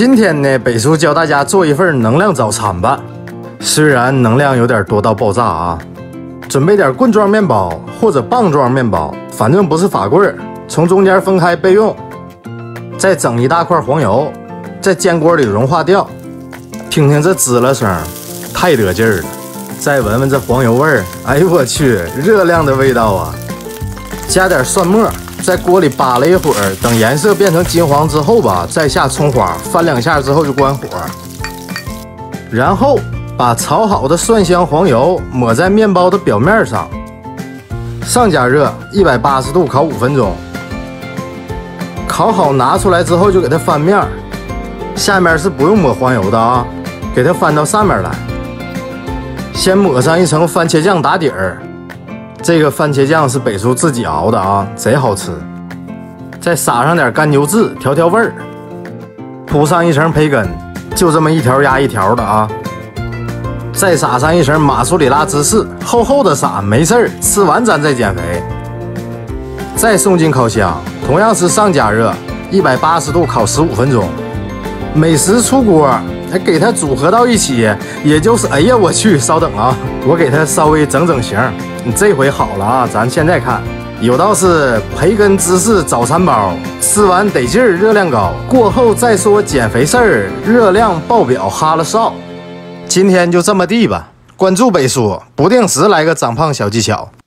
今天呢，北叔教大家做一份能量早餐吧。虽然能量有点多到爆炸啊，准备点棍状面包或者棒状面包，反正不是法棍，从中间分开备用。再整一大块黄油，在煎锅里融化掉。听听这滋啦声，太得劲儿了。再闻闻这黄油味儿，哎呦我去，热量的味道啊！加点蒜末。 在锅里扒了一会儿，等颜色变成金黄之后吧，再下葱花，翻2下之后就关火。然后把炒好的蒜香黄油抹在面包的表面上，上加热，180度烤5分钟。烤好拿出来之后就给它翻面，下面是不用抹黄油的啊，给它翻到上面来。先抹上一层番茄酱打底儿。 这个番茄酱是北叔自己熬的啊，贼好吃。再撒上点干牛至调调味儿，铺上一层培根，就这么一条压一条的啊。再撒上一层马苏里拉芝士，厚厚的撒，没事儿，吃完咱再减肥。再送进烤箱，同样是上加热，180度烤15分钟。美食出锅，给它组合到一起，也就是哎呀我去，稍等啊，我给它稍微整整形。 你这回好了啊！咱现在看，有道是培根芝士早餐包，吃完得劲儿，热量高。过后再说减肥事儿，热量爆表，哈了少。今天就这么地吧，关注北叔，不定时来个长胖小技巧。